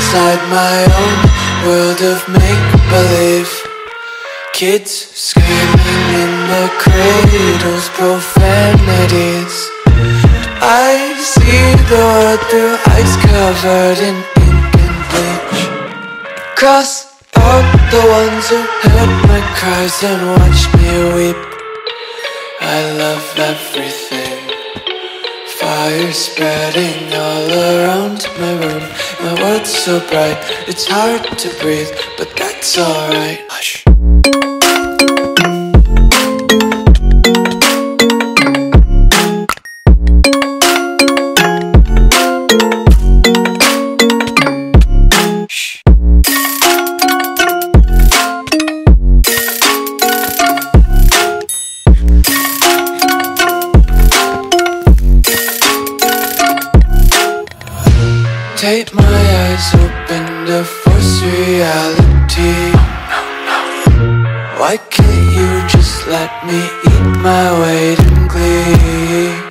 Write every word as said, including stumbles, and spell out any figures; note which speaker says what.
Speaker 1: inside my own world of make-believe. Kids screaming in their cradles, profanities. I see the world through eyes covered in ink and bleach. Cross out the ones who heard my cries and watched me weep. I love everything. Fire spreading all around my room. My world's so bright, it's hard to breathe, but that's alright. Hush. Take my eyes open to force reality. Why can't you just let me eat my weight in glee?